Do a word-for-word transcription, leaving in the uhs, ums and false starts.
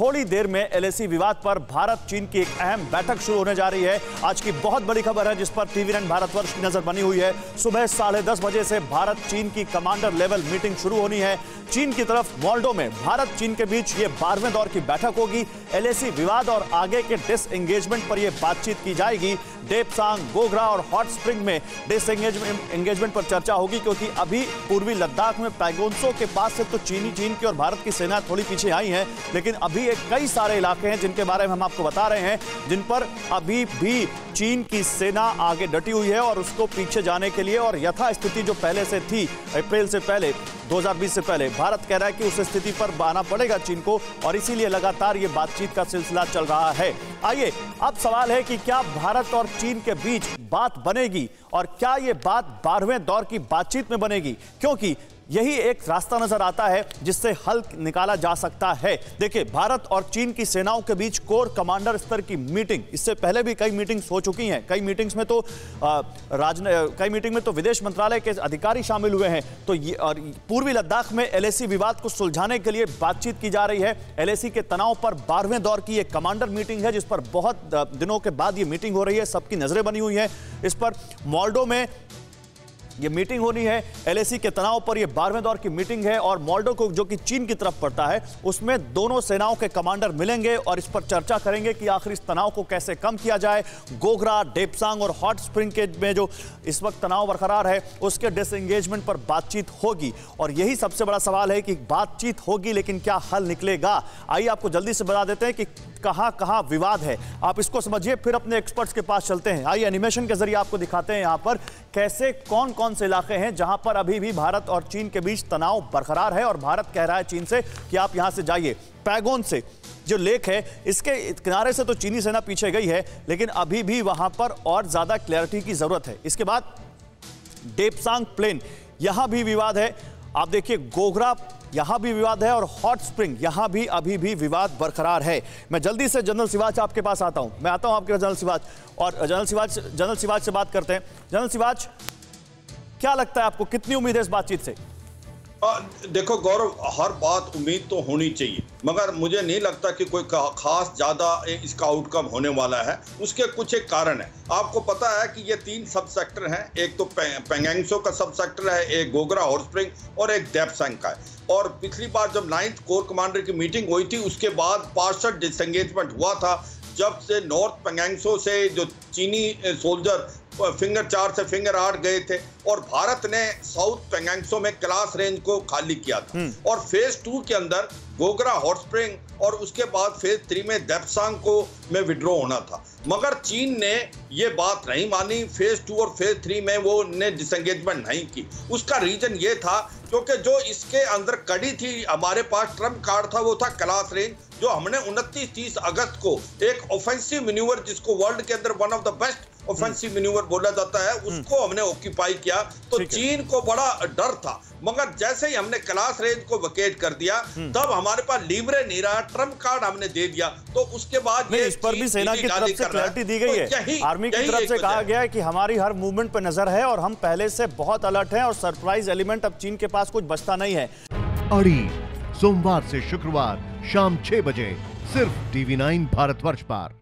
थोड़ी देर में एलएसी विवाद पर भारत चीन की एक अहम बैठक शुरू होने जा रही है। आज की बहुत बड़ी खबर है जिस पर टीवी नाइन भारतवर्ष की नजर बनी हुई है। सुबह साढ़े दस बजे से भारत चीन की कमांडर लेवल मीटिंग शुरू होनी है। चीन की तरफ मोल्डो में भारत चीन के बीच ये बारहवें दौर की बैठक होगी। एलएसी विवाद और आगे के डिसएंगेजमेंट पर यह बातचीत की जाएगी। डेप्सांग, गोगरा और हॉट स्प्रिंग में डिसएंगेजमेंट एंगेजमेंट पर चर्चा होगी, क्योंकि अभी पूर्वी लद्दाख में पैगोंगसो के पास से तो चीनी चीन की और भारत की सेना थोड़ी पीछे आई है, लेकिन अभी एक कई सारे इलाके हैं जिनके बारे में हम आपको बता रहे हैं, जिन पर अभी भी चीन की सेना आगे डटी हुई है और उसको पीछे जाने के लिए और यथास्थिति जो पहले से थी अप्रैल से पहले दो हज़ार बीस से पहले, भारत कह रहा है कि उस स्थिति पर आना पड़ेगा चीन को, और इसीलिए लगातार ये बातचीत का सिलसिला चल रहा है। आइए अब सवाल है कि क्या भारत और चीन के बीच बात बनेगी और क्या ये बात बारहवें दौर की बातचीत में बनेगी, क्योंकि यही एक रास्ता नजर आता है जिससे हल निकाला जा सकता है। देखिए, भारत और चीन की सेनाओं के बीच कोर कमांडर स्तर की मीटिंग, इससे पहले भी कई मीटिंग्स हो चुकी हैं। कई मीटिंग्स में तो राज कई मीटिंग में तो विदेश मंत्रालय के अधिकारी शामिल हुए हैं। तो ये और पूर्वी लद्दाख में एलएसी विवाद को सुलझाने के लिए बातचीत की जा रही है। एलएसी के तनाव पर बारहवें दौर की एक कमांडर मीटिंग है जिस पर बहुत दिनों के बाद ये मीटिंग हो रही है। सबकी नजरें बनी हुई हैं इस पर। मोल्डो में ये मीटिंग होनी है। एलएसी के तनाव पर ये बारहवें दौर की मीटिंग है और मोल्डो को जो कि चीन की तरफ पड़ता है उसमें दोनों सेनाओं के कमांडर मिलेंगे और इस पर चर्चा करेंगे कि आखिर इस तनाव को कैसे कम किया जाए। गोगरा, डेप्सांग और हॉट स्प्रिंग के में जो इस वक्त तनाव बरकरार है उसके डिसएंगेजमेंट पर बातचीत होगी और यही सबसे बड़ा सवाल है कि बातचीत होगी लेकिन क्या हल निकलेगा। आइए आपको जल्दी से बता देते हैं कि कहां कहां विवाद है, आप इसको समझिए, फिर अपने एक्सपर्ट्स के पास चलते हैं। आइए एनिमेशन के जरिए आपको दिखाते हैं यहां पर कैसे कौन कौन से इलाके हैं जहां पर अभी भी भारत और चीन के बीच तनाव बरकरार है और भारत कह रहा है चीन से कि आप यहां से जाइए। पैगोंग से जो लेक है इसके किनारे से तो चीनी सेना पीछे गई है, लेकिन अभी भी वहां पर और ज्यादा क्लैरिटी की जरूरत है। इसके बाद डेप्सांग प्लेन, यहां भी विवाद है। आप देखिए, गोगरा यहां भी विवाद है और हॉट स्प्रिंग यहां भी अभी भी विवाद बरकरार है। मैं जल्दी से जनरल सिवाच आपके पास आता हूं। मैं आता हूं आपके जनरल सिवाच और जनरल सिवाच जनरल सिवाच से बात करते हैं। जनरल सिवाच, क्या लगता है आपको, कितनी उम्मीद है इस बातचीत से? आ, देखो गौरव, हर बात उम्मीद तो होनी चाहिए, मगर मुझे नहीं लगता कि कोई खास ज़्यादा इसका आउटकम होने वाला है। उसके कुछ एक कारण है। आपको पता है कि ये तीन सब सेक्टर हैं, एक तो पैगोंगसो का सब सेक्टर है, एक गोगरा हॉट स्प्रिंग और एक डेप्सांग का है। और पिछली बार जब नाइन्थ कोर कमांडर की मीटिंग हुई थी उसके बाद पार्शल डिसएंगेजमेंट हुआ था, जब से नॉर्थ पैगोंगसो से जो चीनी सोल्जर फिंगर चार से फिंगर आठ गए थे और भारत ने साउथ पैगोंगसो में क्लास रेंज को खाली किया था। और फेज टू के अंदर गोगरा, हॉट स्प्रिंग और उसके बाद फेज थ्री में डेप्सांग को में विड्रॉ होना था, मगर चीन ने ये बात नहीं मानी। फेज टू और फेज थ्री में वो ने डिसएंगेजमेंट नहीं की। उसका रीजन ये था क्योंकि जो इसके अंदर कड़ी थी, हमारे पास ट्रम्प कार्ड था, वो था क्लास रेंज, जो हमने उनतीस तीस अगस्त को एक ऑफेंसिव मैन्यूवर, जिसको वर्ल्ड के अंदर one of the best offensive manoeuvre बोला जाता है, उसको हमने ऑक्यूपाई किया। तो चीन को बड़ा डर था, मगर जैसे ही हमने क्लास रेंज को वकेट कर दिया तब हमारे पास लीवरेज नहीं रहा, ट्रम्प कार्ड हमने दे दिया। तो उसके बाद ये इस पर भी सेना की तरफ से क्लैरिटी दी गई है। आर्मी की तरफ से कहा गया है कि हमारी हर मूवमेंट पर नजर है और हम पहले से बहुत अलर्ट हैं और सरप्राइज एलिमेंट अब चीन के पास कुछ बचता नहीं है। अड़ी सोमवार से शुक्रवार शाम छह बजे सिर्फ टीवी नाइन भारतवर्ष पर।